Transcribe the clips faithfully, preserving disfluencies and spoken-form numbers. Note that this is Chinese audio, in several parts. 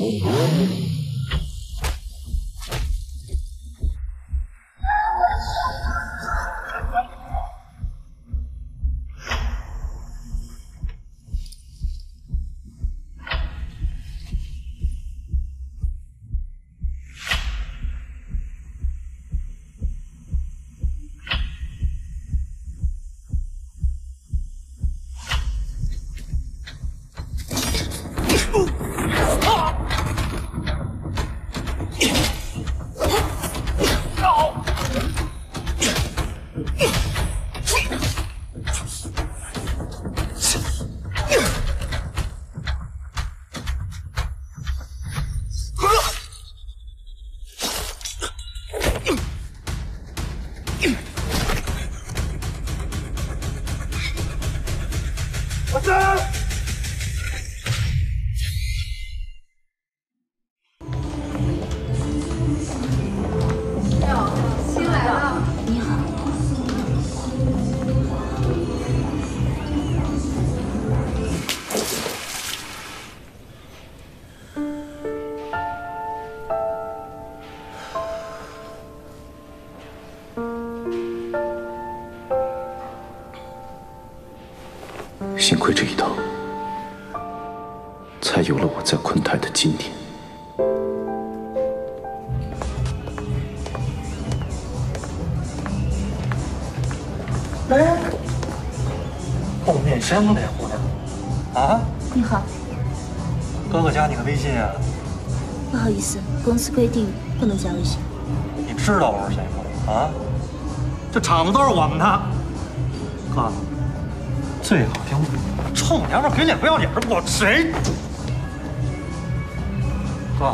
幸亏这一刀，才有了我在昆泰的今天。 哎，后面生的呀，姑娘。啊？ 你好。 哥哥加你个微信啊？ 不好意思，公司规定不能加微信。 你知道我是谁吗？啊？这厂子都是我们的。哥。 最好听，臭娘们给脸不要脸的，我谁？哥，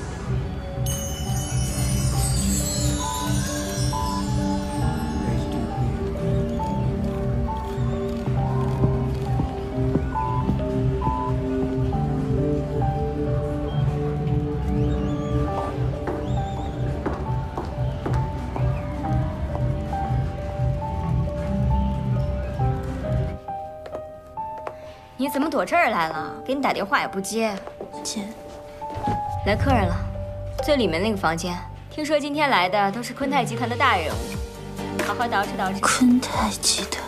你怎么躲这儿来了？给你打电话也不接。 姐， 来客人了，最里面那个房间。听说今天来的都是昆泰集团的大人物，好好捯饬捯饬。 昆泰集团。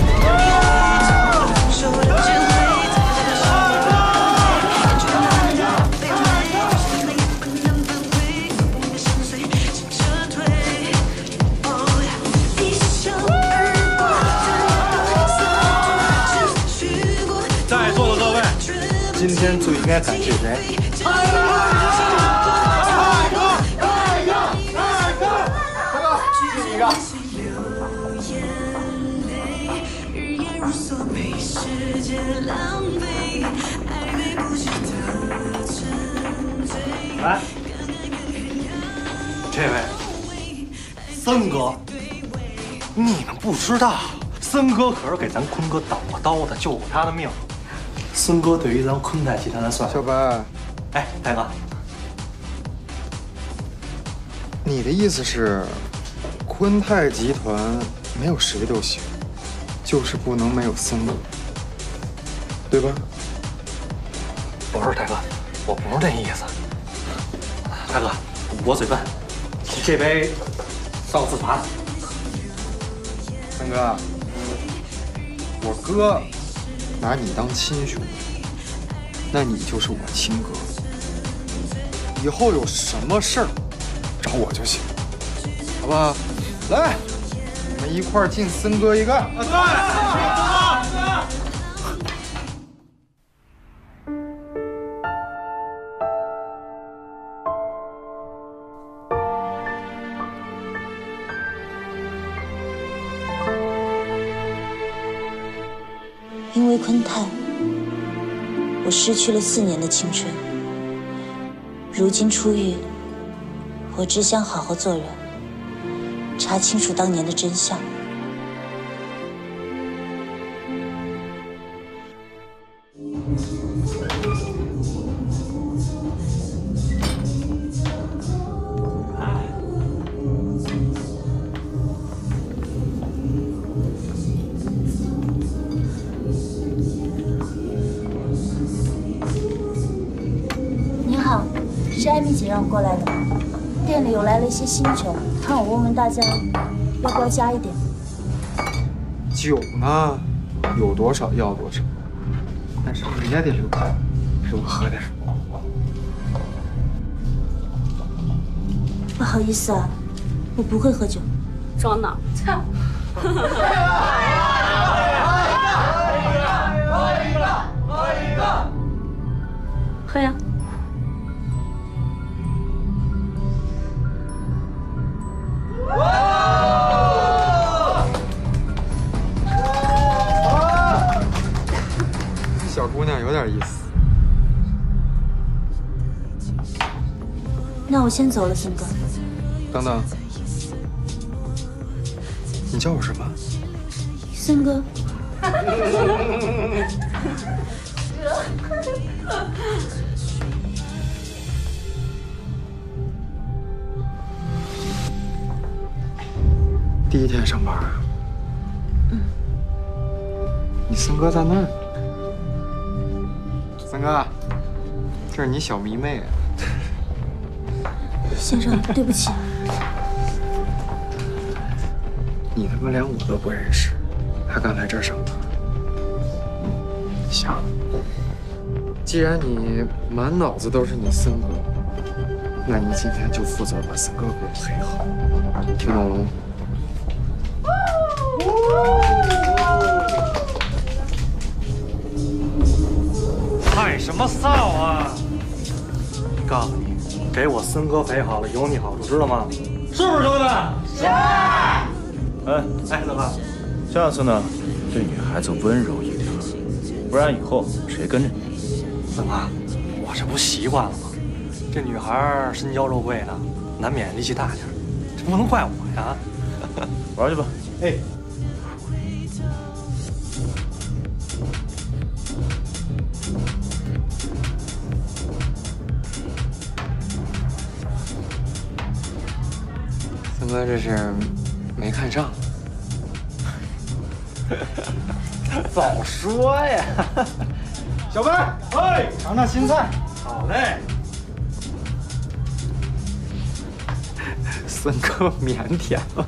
今天最应该感谢谁？ 二哥，二哥，二哥，二哥，大哥，第一个。 来，这位森哥，你们不知道，森哥可是给咱坤哥挡过刀的，救过他的命。 森哥对于咱昆泰集团来算， 小白， 哎，大哥， 你的意思是，昆泰集团没有谁都行，就是不能没有森哥，对吧？ 不是大哥，我不是这意思。大哥，我嘴笨，这杯算我自罚的。 森哥，我哥。 拿你当亲兄弟，那你就是我亲哥。以后有什么事儿找我就行，好不好？来，我们一块儿敬森哥一个。啊，对。 因为昆泰，我失去了四年的青春。如今出狱，我只想好好做人，查清楚当年的真相。你好。 立姐让我过来的。店里有来了一些新酒，让我问问大家要不要加一点。 酒呢，有多少要多少，但是你也得留给我喝点。 不好意思啊，我不会喝酒。 装呢？喝呀！ 小姑娘有点意思。 那我先走了，森哥。 等等，你叫我什么？ 森哥。 第一天上班。 嗯。 你森哥在那儿。森哥，这是你小迷妹。 先生，对不起。 你他妈连我都不认识，还敢来这儿上班？行，既然你满脑子都是你森哥，那你今天就负责把森哥给我陪好，听懂了吗？ 害什么臊啊！告诉你，给我森哥陪好了，有你好处，知道吗？是不是，兄弟们？是。 哎哎，老爸， 下次呢，对女孩子温柔一点，不然以后谁跟着你？ 森哥，我这不习惯了吗？这女孩身娇肉贵的，难免力气大点，这不能怪我呀。 玩去吧。 哎。 森哥这是没看上。 早说呀！小白，哎，尝尝新菜。好嘞。 森哥腼腆了。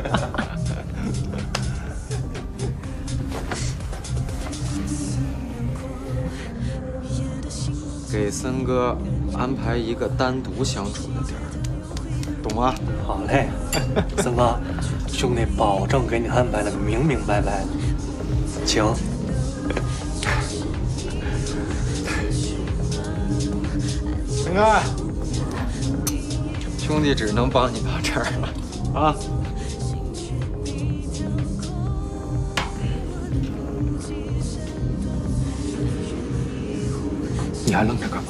给森哥安排一个单独相处的地儿，懂吗？ 好嘞，森哥，兄弟保证给你安排的明明白白。请。 森哥，兄弟只能帮你到这儿了啊！你还愣着干嘛？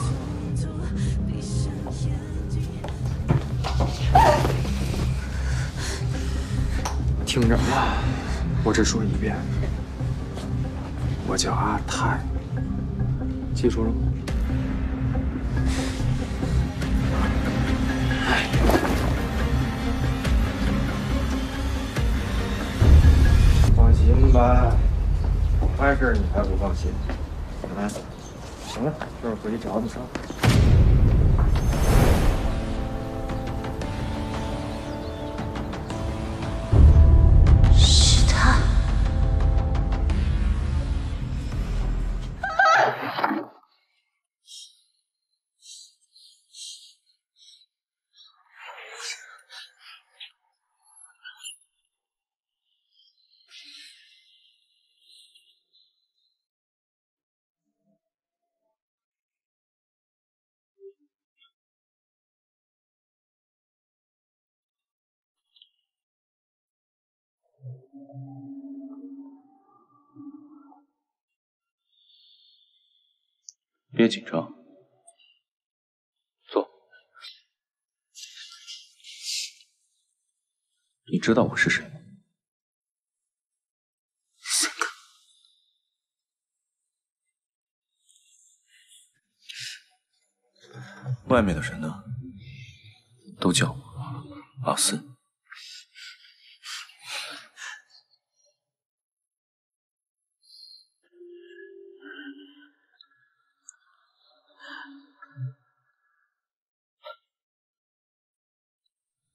听着啊，我只说一遍，我叫阿泰，记住了吗？放心吧，坏事你还不放心？来，行了，这会儿回去找你上。 是他。 别紧张，坐。你知道我是谁吗？外面的人呢，都叫我阿森。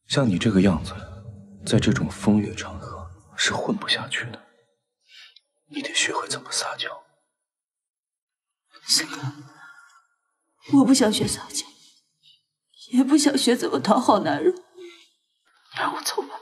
像你这个样子，在这种风月场合是混不下去的。你得学会怎么撒娇。 森哥，我不想学撒娇，也不想学怎么讨好男人，让我走吧。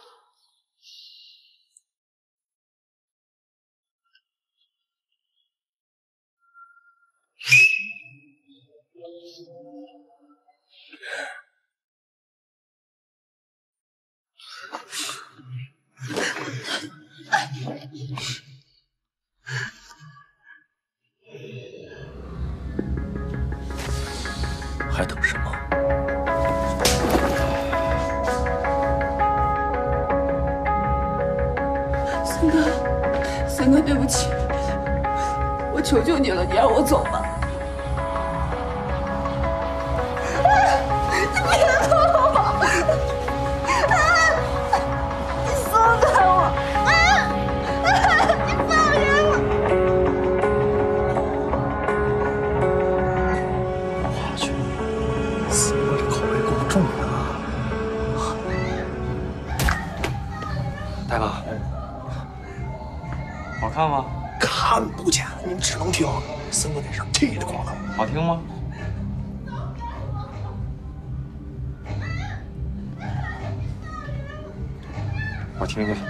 还等什么？ 森哥，森哥，对不起，我求求你了，你让我走吧。 大哥，好看吗？ 看不见，你们只能听。森哥那声气得慌了。 好听吗？我听听。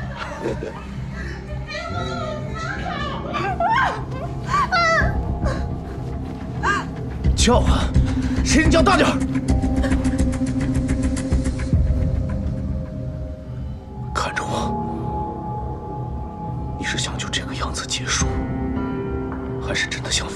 叫啊！谁你叫大点儿！ 看着我，你是想就这个样子结束，还是真的想